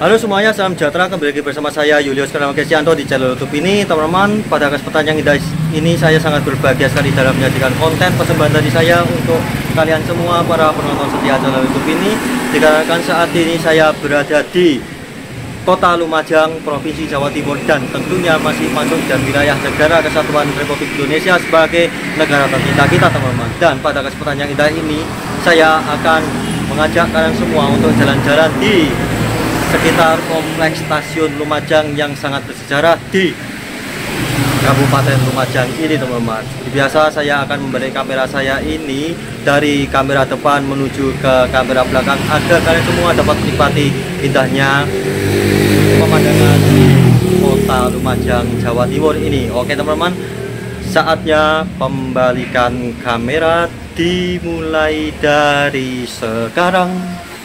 Halo semuanya, salam sejahtera. Kembali lagi bersama saya Julius Kesianto di channel YouTube ini, teman-teman. Pada kesempatan yang indah ini saya sangat berbahagia sekali dalam menyajikan konten persembahan dari saya untuk kalian semua para penonton setia channel YouTube ini. Dikarenakan saat ini saya berada di Kota Lumajang, Provinsi Jawa Timur, dan tentunya masih masuk dan wilayah Negara Kesatuan Republik Indonesia sebagai negara tercinta kita, teman-teman. Dan pada kesempatan yang indah ini saya akan mengajak kalian semua untuk jalan-jalan di sekitar kompleks stasiun Lumajang yang sangat bersejarah di Kabupaten Lumajang ini, teman-teman. Biasa saya akan membalik kamera saya ini dari kamera depan menuju ke kamera belakang agar kalian semua dapat menikmati indahnya pemandangan di Kota Lumajang, Jawa Timur ini. Oke, teman-teman, saatnya pembalikan kamera dimulai dari sekarang.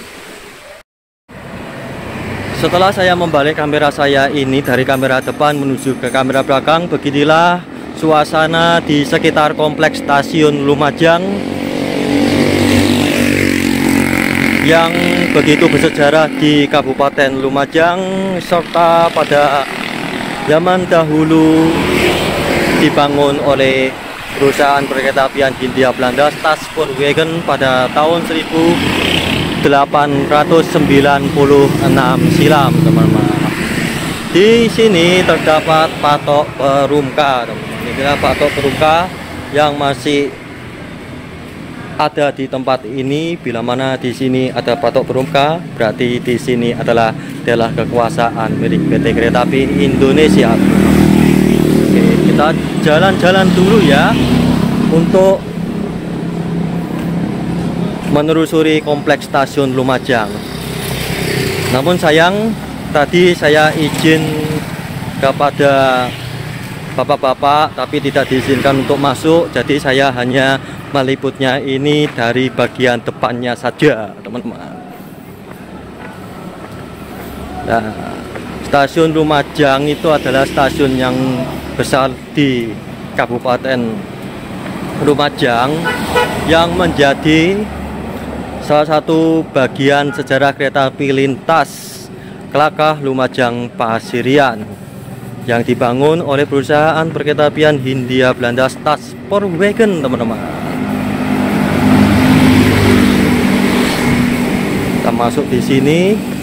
Setelah saya membalik kamera saya ini dari kamera depan menuju ke kamera belakang, beginilah suasana di sekitar kompleks stasiun Lumajang yang begitu bersejarah di Kabupaten Lumajang, serta pada zaman dahulu dibangun oleh perusahaan perkeretaapian Hindia Belanda Stadspoorwegen pada tahun 1896 silam, teman-teman. Di sini terdapat patok Perumka, teman-teman. Inilah patok Perumka yang masih ada di tempat ini. Bila mana di sini ada patok Perumka, berarti di sini adalah kekuasaan milik PT Kereta Api Indonesia. Oke, kita jalan-jalan dulu ya untuk menelusuri kompleks stasiun Lumajang. Namun sayang, tadi saya izin kepada bapak-bapak tapi tidak diizinkan untuk masuk, jadi saya hanya meliputnya ini dari bagian depannya saja, teman-teman. Nah, stasiun Lumajang itu adalah stasiun yang besar di Kabupaten Lumajang yang menjadi salah satu bagian sejarah kereta api lintas Klakah Lumajang Pasirian yang dibangun oleh perusahaan perkeretaapian Hindia Belanda Stadspoorwegen, teman-teman. Kita masuk di sini.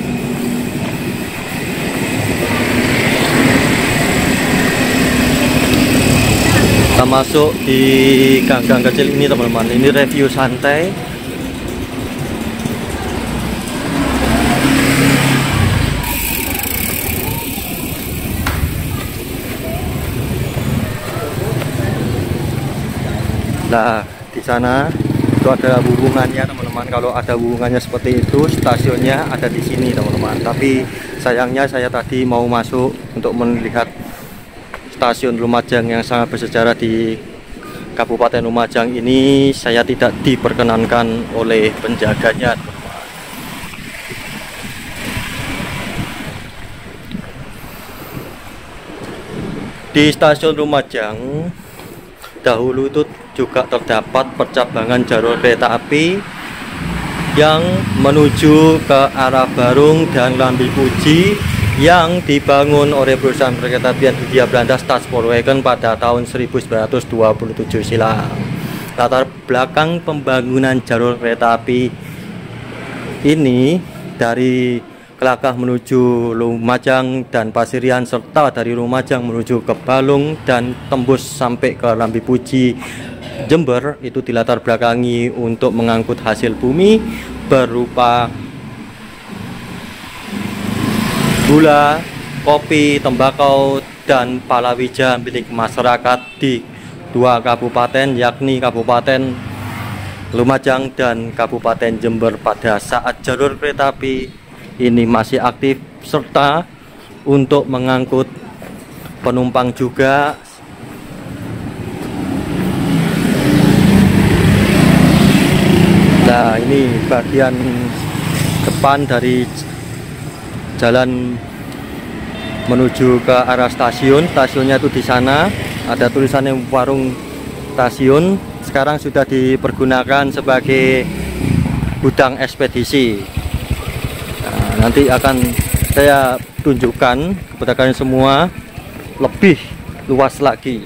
Kita masuk di gang-gang kecil ini, teman-teman. Ini review santai. Nah, di sana itu ada hubungannya, teman-teman. Kalau ada hubungannya seperti itu, stasiunnya ada di sini, teman-teman. Tapi sayangnya saya tadi mau masuk untuk melihat stasiun Lumajang yang sangat bersejarah di Kabupaten Lumajang ini, saya tidak diperkenankan oleh penjaganya, teman-teman. Di stasiun Lumajang dahulu itu juga terdapat percabangan jalur kereta api yang menuju ke arah Barung dan Lambi Puji yang dibangun oleh perusahaan perkeretaapian Hindia Belanda Stadspoorwegen pada tahun 1927 silam. Latar belakang pembangunan jalur kereta api ini dari Klakah menuju Lumajang dan Pasirian, serta dari Lumajang menuju ke Balung dan tembus sampai ke Lambi Puji Jember, itu dilatar belakangi untuk mengangkut hasil bumi berupa gula, kopi, tembakau, dan palawija milik masyarakat di dua kabupaten, yakni Kabupaten Lumajang dan Kabupaten Jember pada saat jalur kereta api ini masih aktif, serta untuk mengangkut penumpang juga. Nah, ini bagian depan dari jalan menuju ke arah stasiun. Stasiunnya itu di sana, ada tulisannya warung stasiun. Sekarang sudah dipergunakan sebagai gudang ekspedisi. Nanti akan saya tunjukkan kepada kalian semua lebih luas lagi.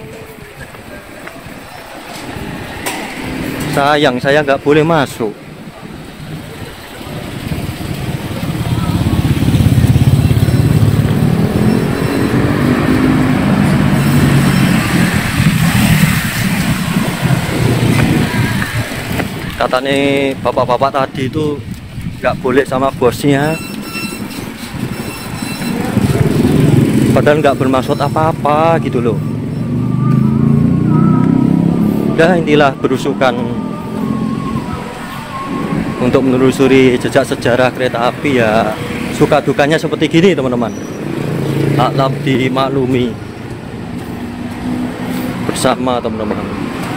Sayang saya nggak boleh masuk. Katanya bapak-bapak tadi itu nggak boleh sama bosnya, padahal nggak bermaksud apa-apa gitu loh. Ya inilah berusukan untuk menelusuri jejak sejarah kereta api ya. Suka dukanya seperti gini teman-teman. Alam dimaklumi bersama teman-teman.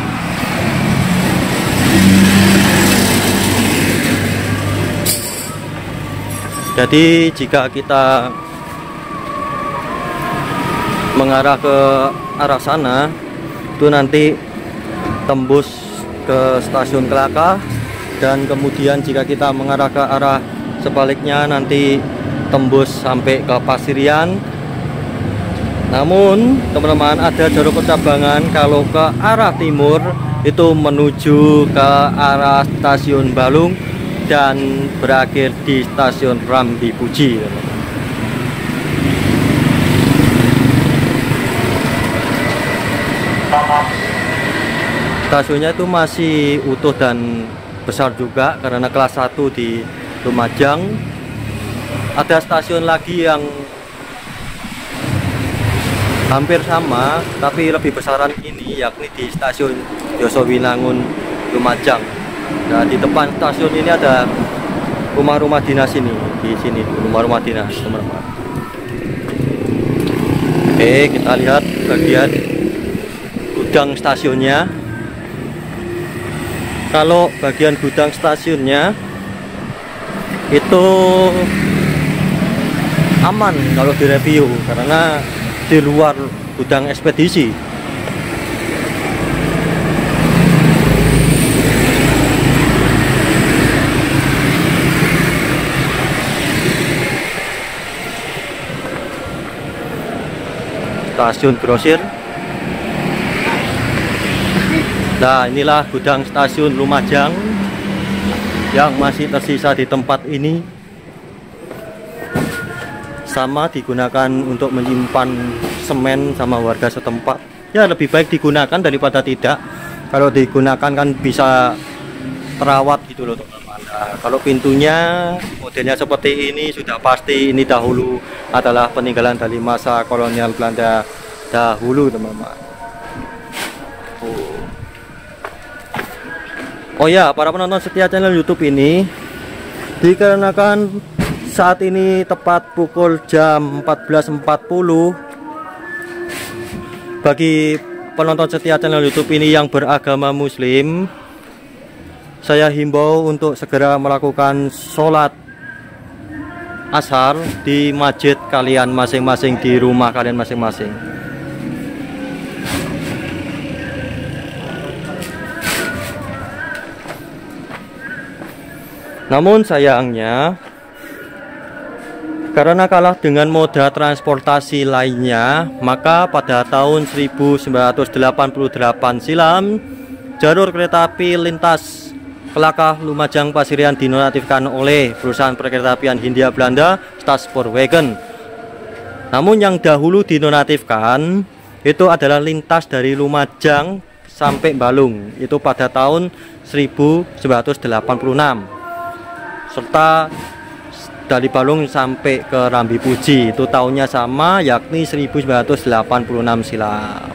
Jadi jika kita mengarah ke arah sana itu nanti tembus ke stasiun Kelaka, dan kemudian jika kita mengarah ke arah sebaliknya nanti tembus sampai ke Pasirian. Namun teman-teman, ada jalur percabangan kalau ke arah timur itu menuju ke arah stasiun Balung dan berakhir di stasiun Rambi Puji. Stasiunnya itu masih utuh dan besar juga karena kelas 1 di Lumajang. Ada stasiun lagi yang hampir sama tapi lebih besaran ini, yakni di stasiun Yosowinangun Lumajang. Nah, di depan stasiun ini ada rumah-rumah dinas ini. Di sini rumah-rumah dinas, teman-teman. Oke, kita lihat bagian gudang stasiunnya. Kalau bagian gudang stasiunnya itu aman kalau direview karena di luar gudang ekspedisi. Stasiun grosir. Nah, inilah gudang stasiun Lumajang yang masih tersisa di tempat ini. Sama digunakan untuk menyimpan semen sama warga setempat. Ya, lebih baik digunakan daripada tidak. Kalau digunakan kan bisa terawat gitu loh teman-teman. Nah, kalau pintunya modelnya seperti ini sudah pasti ini dahulu adalah peninggalan dari masa kolonial Belanda dahulu teman-teman. Oh ya, para penonton setia channel YouTube ini, dikarenakan saat ini tepat pukul jam 14.40, bagi penonton setia channel YouTube ini yang beragama Muslim, saya himbau untuk segera melakukan sholat ashar di masjid kalian masing-masing, di rumah kalian masing-masing. Namun sayangnya, karena kalah dengan moda transportasi lainnya, maka pada tahun 1988 silam, jalur kereta api lintas Kelaka Lumajang Pasirian dinonaktifkan oleh perusahaan perkeretaapian Hindia Belanda Stadspoorwegen. Namun yang dahulu dinonaktifkan itu adalah lintas dari Lumajang sampai Balung, itu pada tahun 1986. Serta dari Balung sampai ke Rambi Puji itu tahunnya sama, yakni 1986 silam.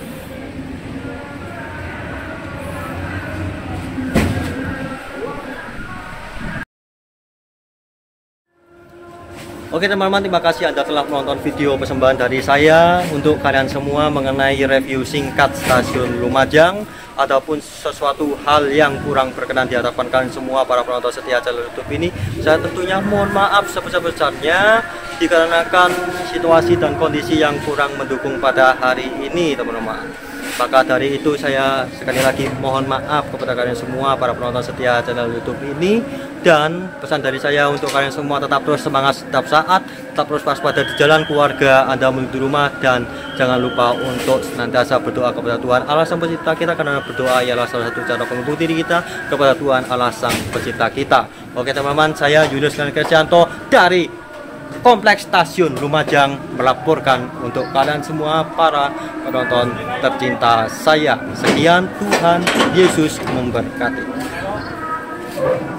Oke teman-teman, terima kasih Anda telah menonton video persembahan dari saya untuk kalian semua mengenai review singkat stasiun Lumajang, ataupun sesuatu hal yang kurang berkenan di hadapan kalian semua para penonton setia channel YouTube ini. Saya tentunya mohon maaf sebesar-besarnya dikarenakan situasi dan kondisi yang kurang mendukung pada hari ini teman-teman. Maka dari itu saya sekali lagi mohon maaf kepada kalian semua para penonton setia channel YouTube ini, dan pesan dari saya untuk kalian semua tetap terus semangat setiap saat, tetap terus waspada di jalan, keluarga Anda menuju rumah, dan jangan lupa untuk senantiasa berdoa kepada Tuhan Allah Sang Pencipta kita, karena berdoa ialah salah satu cara penghubung diri kita kepada Tuhan Allah Sang Pencipta kita. Oke teman-teman, saya Julius Kristianto dari Kompleks Stasiun Lumajang melaporkan untuk kalian semua para penonton tercinta saya. Sekian, Tuhan Yesus memberkati.